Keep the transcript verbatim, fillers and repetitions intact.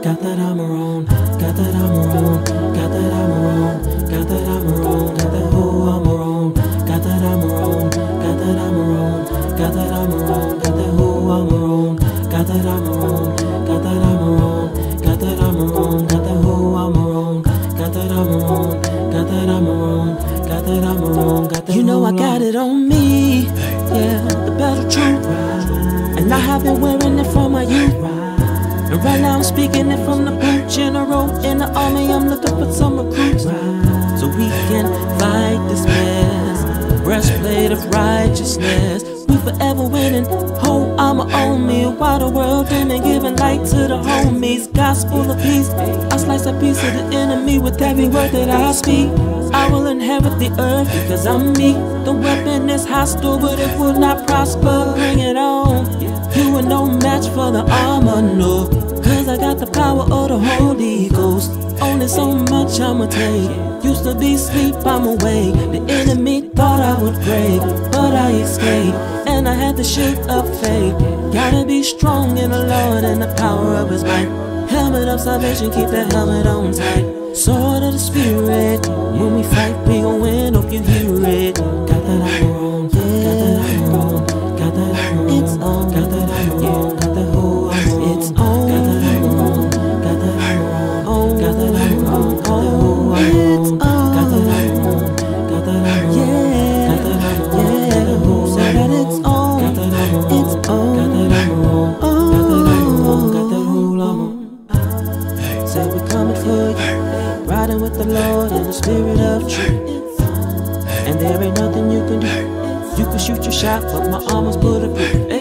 got that armor on, got that armor on, got that armor on, got that armor on, got that whole armor on, got that armor on, got that armor on, got that armor on, got that whole armor on, got that armor on, got that armor on, got that armor on, got that whole armor on, got that armor on, got that armor on, got that armor on, got that. You know I got it on me, yeah, the battle truth, and I have been wearing it from my youth. And right now I'm speaking it from the boot. General in the army, I'm looking for some recruits, so we can fight this mess. Breastplate of righteousness, we forever winning. Whole armor on me, while the world dimming, giving light to the homies. Gospel of peace, I slice a piece of the enemy with every word that I speak. I will inherit the earth because I'm me. The weapon is hostile, but it will not prosper. Bring it on. You are no match for the armor, no. Cause I got the power of the Holy Ghost. Only so much I'ma take. Used to be asleep, I'm awake. The enemy thought I would break, but I escaped, and I had the shield of faith. Gotta be strong in the Lord and the power of His might. Helmet of salvation, keep that helmet on tight. Sword of the Spirit, when we fight we gon' win, hope you hear it. Got that armor on, got that armor on, got that armor on, it's on, got that armor on, got that whole armor, it's on, got that armor on, got that armor on, got that armor on, got that whole armor on, got that armor on, got that armor on, yeah, got that armor on, got that whole armor on, that it's on, got that armor on, it's on, got that armor on, got that armor on, got that whole armor. Say we coming for you, riding with the Lord in the spirit of truth, and there ain't nothing you can do. You can shoot your shot, but my armor's bulletproof.